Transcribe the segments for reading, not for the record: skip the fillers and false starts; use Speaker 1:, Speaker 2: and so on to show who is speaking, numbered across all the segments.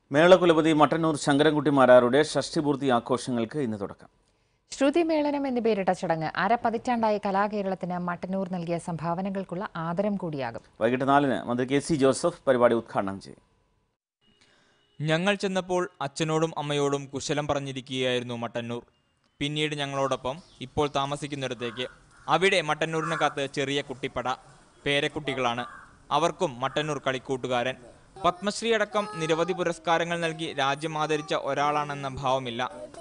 Speaker 1: മേളകുലപതി മട്ടന്നൂർ ശങ്കരൻകുട്ടി മാരാരുടെ ഷഷ്ടിപൂർത്തി ആഘോഷങ്ങൾക്ക് ഇന്ന് തുടക്കം.
Speaker 2: ശ്രുതിമേളനം എന്ന് പേരിട്ട ചടങ്ങ് അരപ്പതിറ്റാണ്ടായി കലാകേരളത്തിന് മട്ടന്നൂർ നൽകിയ സംഭാവനകൾക്കുള്ള ആദരം കൂടിയാകും.
Speaker 1: വൈകിട്ട് 4-ന് മന്ത്രി കെ.സി. ജോസഫ് പരിപാടി ഉദ്ഘാടനം ചെയ്യും.
Speaker 3: ഞങ്ങൾ ചെന്നപ്പോൾ അച്ഛനോടും അമ്മയോടും കുശലം പറഞ്ഞിരിക്കുകയായിരുന്നു മട്ടന്നൂർ. പിന്നീട് ഞങ്ങളോടൊപ്പം ഇപ്പോൾ താമസിക്കുന്നിടത്തേക്ക്. അവിടെ മട്ടന്നൂരിന് കാത്ത് ചെറിയ കുട്ടിപ്പട പേരക്കുട്ടികളാണ്. അവർക്കും മട്ടന്നൂർ കളിക്കൂട്ടുകാരൻ. പത്മശ്രീ അടക്കം നിരവധി പുരസ്കാരങ്ങൾ നൽകി രാജ്യം ആദരിച്ച ഒരാളാണെന്ന ഭാവമില്ല.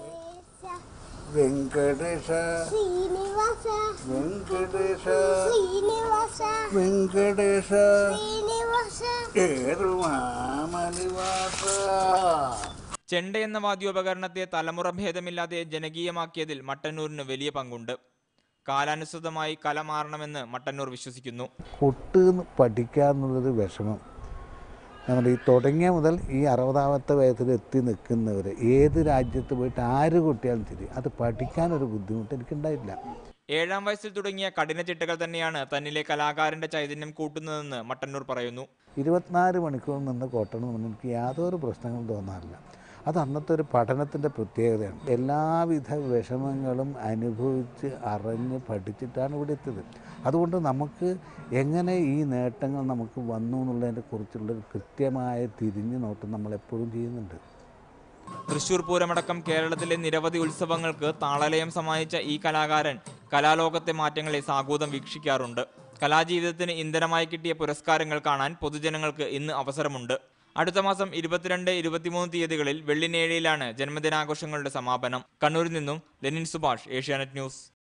Speaker 4: വെങ്കടേശ വെങ്കടേശ വെങ്കടേശ
Speaker 3: ചെണ്ട എന്ന വാദ്യോപകരണത്തെ തലമുറ ഭേദമില്ലാതെ ജനകീയമാക്കിയതിൽ മട്ടന്നൂരിന് വലിയ പങ്കുണ്ട്. കാലാനുസൃതമായി കല മാറണമെന്ന് മട്ടന്നൂർ വിശ്വസിക്കുന്നു.
Speaker 4: കൊട്ട് പഠിക്കുക എന്നുള്ളൊരു വിഷമം നമ്മൾ ഈ തുടങ്ങിയ മുതൽ ഈ 60-ാമത്തെ വയസ്സിൽ എത്തി നിൽക്കുന്നവർ ഏത് രാജ്യത്ത് പോയിട്ട് ആര് കൊട്ടിയാലും ശരി അത് പഠിക്കാനൊരു ബുദ്ധിമുട്ട് എനിക്കുണ്ടായില്ല.
Speaker 3: 7-ാം വയസ്സിൽ തുടങ്ങിയ കഠിന ചിട്ടകൾ തന്നെയാണ് തന്നിലെ കലാകാരന്റെ ചൈതന്യം കൂട്ടുന്നതെന്ന് മട്ടന്നൂർ പറയുന്നു.
Speaker 4: 24 മണിക്കൂർ നിന്ന് കൊട്ടണമെന്ന് എനിക്ക് യാതൊരു പ്രശ്നങ്ങളും തോന്നാറില്ല. അത് അന്നത്തെ ഒരു പഠനത്തിൻ്റെ പ്രത്യേകതയാണ്. എല്ലാവിധ വിഷമങ്ങളും അനുഭവിച്ച് അറിഞ്ഞ് പഠിച്ചിട്ടാണ് ഇവിടെ എത്തിയത്. അതുകൊണ്ട് നമുക്ക് എങ്ങനെ ഈ നേട്ടങ്ങൾ നമുക്ക് വന്നു എന്നുള്ളതിനെ കുറിച്ചുള്ളൊരു കൃത്യമായ തിരിഞ്ഞു നോട്ടം നമ്മളെപ്പോഴും ചെയ്യുന്നുണ്ട്.
Speaker 3: തൃശൂർ പൂരമടക്കം കേരളത്തിലെ നിരവധി ഉത്സവങ്ങൾക്ക് താളലയം സമ്മാനിച്ച ഈ കലാകാരൻ കലാലോകത്തെ മാറ്റങ്ങളെ സാഗൂതം വീക്ഷിക്കാറുണ്ട്. കലാജീവിതത്തിന് ഇന്ധനമായി കിട്ടിയ പുരസ്കാരങ്ങൾ കാണാൻ പൊതുജനങ്ങൾക്ക് ഇന്ന് അവസരമുണ്ട്. അടുത്ത മാസം 22, 23 തീയതികളിൽ വെള്ളിനേഴിയിലാണ് ജന്മദിനാഘോഷങ്ങളുടെ സമാപനം. കണ്ണൂരിൽ നിന്നും ലെനിൻ സുഭാഷ്, ഏഷ്യാനെറ്റ് ന്യൂസ്.